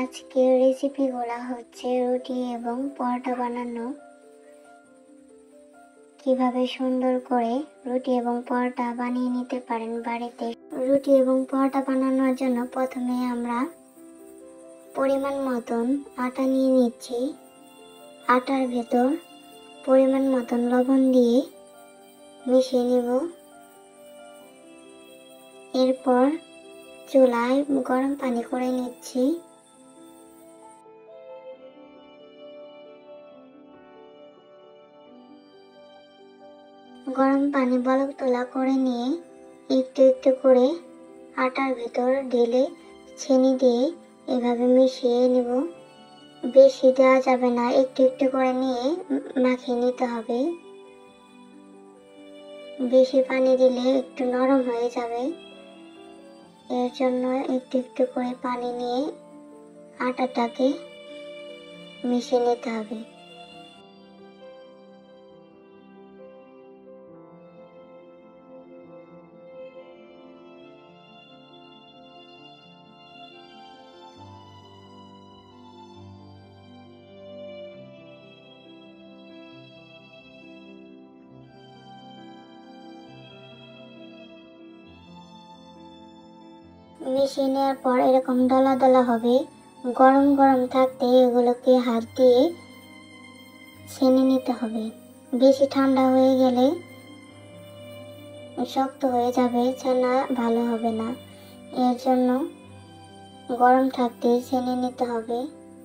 আজকের রেসিপিগুলো হচ্ছে রুটি এবং পরোটা বানানো। কিভাবে সুন্দর করে রুটি এবং পরোটা বানিয়ে নিতে পারেন বাড়িতে। রুটি এবং পরোটা বানানোর জন্য প্রথমে আমরা পরিমাণ মতন আটা নিয়ে নিচ্ছি। আটার ভেতর পরিমাণ মতন লবণ দিয়ে মিশিয়ে নেব। এরপর চুলায় গরম পানি করে নিচ্ছি। গরম পানি বলক তোলা করে নিয়ে একটু একটু করে আটার ভেতর ঢেলে চিনি দিয়ে এভাবে মিশিয়ে নেব। বেশি দেওয়া যাবে না, একটু একটু করে নিয়ে মাখিয়ে নিতে হবে। বেশি পানি দিলে একটু নরম হয়ে যাবে, এর জন্য একটু একটু করে পানি নিয়ে আটাটাকে মিশিয়ে নিতে হবে। মিশিয়ে নেওয়ার পর এরকম দলা দলা হবে। গরম গরম থাকতে এগুলোকে হাত দিয়ে ছেনে নিতে হবে। বেশি ঠান্ডা হয়ে গেলে শক্ত হয়ে যাবে, ছানা ভালো হবে না। এর জন্য গরম থাকতে ছেনে নিতে হবে।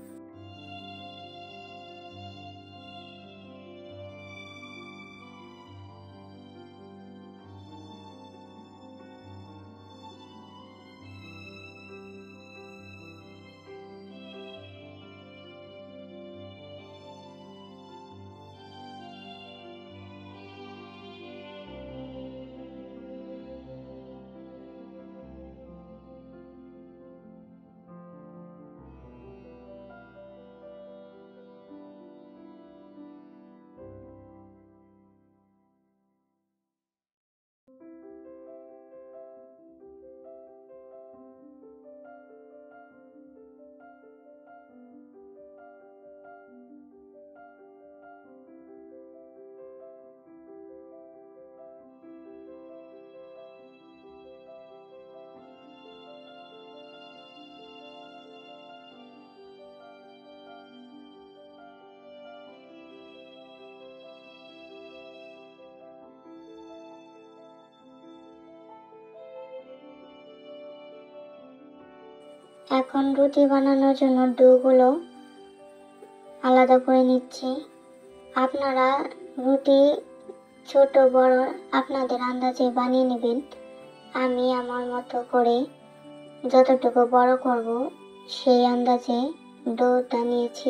এখন রুটি বানানোর জন্য ডোগুলো আলাদা করে নিচ্ছি। আপনারা রুটি ছোট বড় আপনাদের আন্দাজে বানিয়ে নেবেন। আমি আমার মতো করে যতটুকু বড় করব সেই আন্দাজে ডোটা নিয়েছি।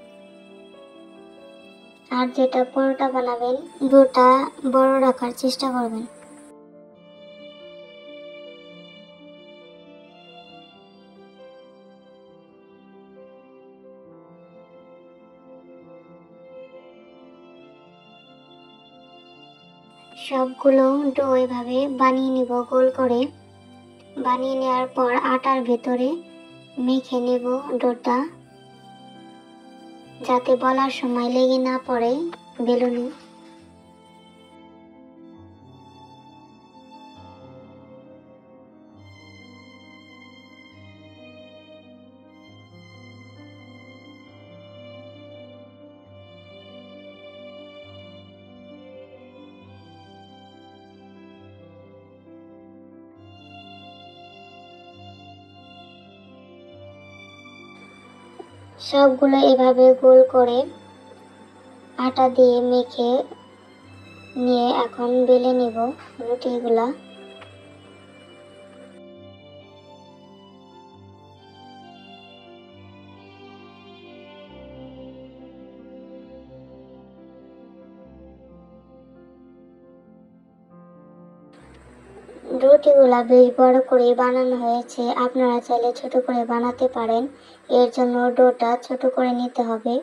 আর যেটা পরোটা বানাবেন ডোটা বড় রাখার চেষ্টা করবেন। সবগুলো ডো এভাবে বানিয়ে নিব গোল করে। বানিয়ে নেওয়ার পর আটার ভেতরে মেখে নেব ডোটা, যাতে বলার সময় লেগে না পড়ে বেলুনে। সবগুলো এভাবে গোল করে আটা দিয়ে মেখে নিয়ে এখন বেলে নিব রুটিগুলা। রুটিগুলা বেশ বড় করে বানানো হয়েছে, আপনারা চাইলে ছোট করে বানাতে পারেন। এর জন্য ডোটা ছোট করে নিতে হবে।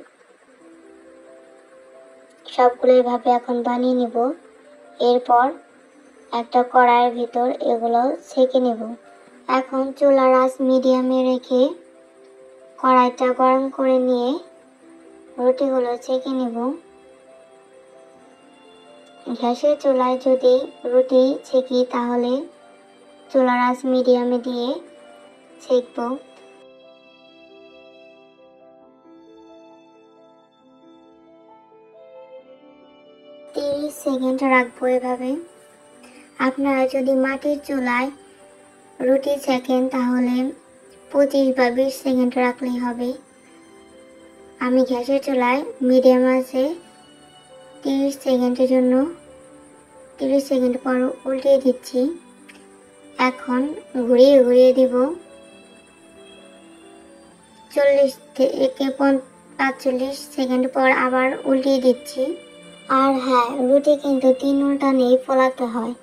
সবগুলো এভাবে এখন বানিয়ে নিব। এরপর একটা কড়াইয়ের ভিতর এগুলো ছেঁকে নেব। এখন চুলার আঁচ মিডিয়ামে রেখে কড়াইটা গরম করে নিয়ে রুটিগুলো ছেঁকে নেব। গ্যাসের চুলায় যদি রুটি ছেঁকি তাহলে চুলার আঁচ মিডিয়ামে দিয়ে ছেঁকব। 30 সেকেন্ড রাখবো এভাবে। আপনারা যদি মাটির চুলায় রুটি ছেঁকেন তাহলে 25 বা 20 সেকেন্ড রাখলেই হবে। আমি গ্যাসের চুলায় মিডিয়াম আছে 30 সেকেন্ডের জন্য 30 সেকেন্ড পর উল্টিয়ে দিচ্ছি। এখন ঘুরিয়ে ঘুরিয়ে দিব। 40 থেকে 45 সেকেন্ড পর আবার উল্টিয়ে দিচ্ছি। আর হ্যাঁ, রুটি কিন্তু 3 উল্টানেই ফোলাতে হয়।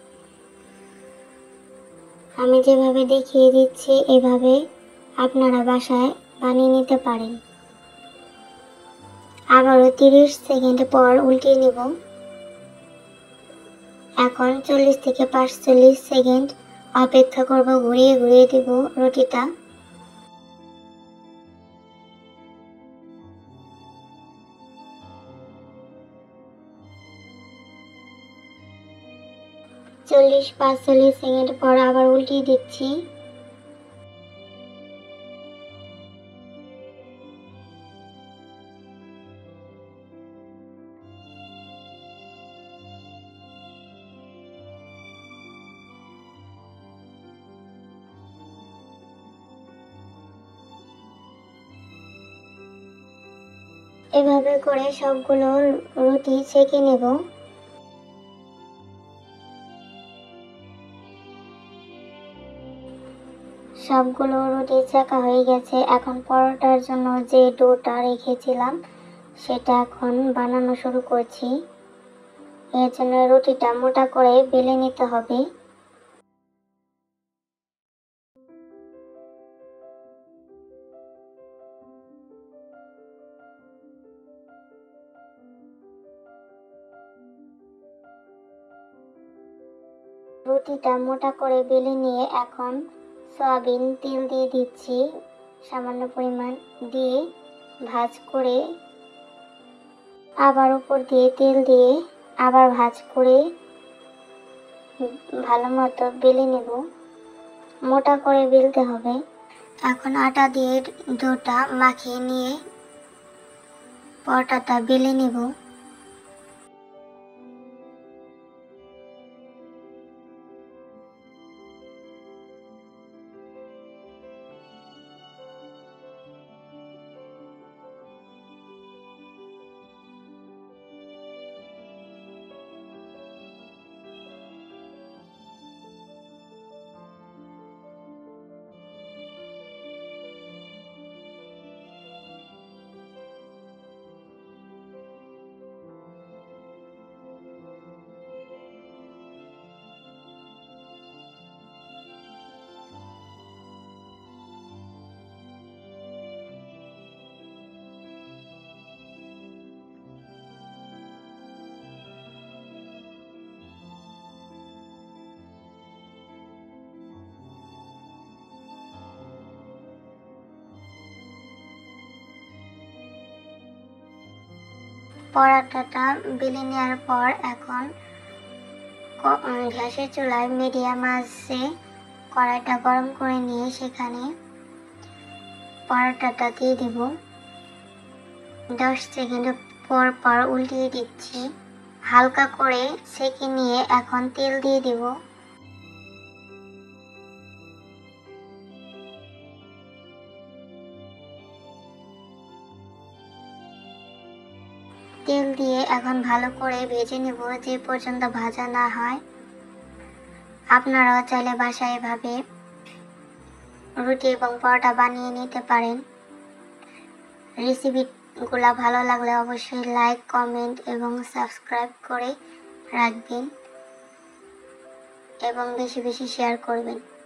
আমি যেভাবে দেখিয়ে দিচ্ছি এভাবে আপনারা বাসায় বানিয়ে নিতে পারেন। আবারও 30 সেকেন্ড পর উল্টিয়ে নিব। এখন 40 থেকে 45 সেকেন্ড অপেক্ষা করব, ঘুরিয়ে ঘুরিয়ে দিব রুটিটা। চল্লিশ 45 সেকেন্ড পর আবার উল্টিয়ে দিচ্ছি। এভাবে করে সবগুলো রুটি ছেঁকে নেব। সবগুলো রুটি ছেঁকা হয়ে গেছে। এখন পরোটার জন্য যে ডোটা রেখেছিলাম সেটা এখন বানানো শুরু করছি। এর জন্য রুটিটা মোটা করে বেলে নিতে হবে। রুটিটা মোটা করে বেলে নিয়ে এখন সয়াবিন তেল দিয়ে দিচ্ছি সামান্য পরিমাণ, দিয়ে ভাজ করে আবার উপর দিয়ে তেল দিয়ে আবার ভাজ করে ভালো মতো বেলে নেব। মোটা করে বেলতে হবে। এখন আটা দিয়ে ডোটা মাখিয়ে নিয়ে পরোটাটা বেলে নেব। পরোটাটা বেলে নেওয়ার পর এখন গ্যাসের চুলায় মিডিয়াম আঁচে কড়াইটা গরম করে নিয়ে সেখানে পরোটাটা দিয়ে দিব। 10 সেকেন্ড পর পর উল্টিয়ে দিচ্ছি। হালকা করে সেঁকে নিয়ে এখন তেল দিয়ে দিব। তেল দিয়ে এখন ভালো করে ভেজে নেব যে পর্যন্ত ভাজা না হয়। আপনারাও চাইলে বাসায় এভাবে রুটি এবং পরোটা বানিয়ে নিতে পারেন। রেসিপিগুলো ভালো লাগলে অবশ্যই লাইক, কমেন্ট এবং সাবস্ক্রাইব করে রাখবেন এবং বেশি বেশি শেয়ার করবেন।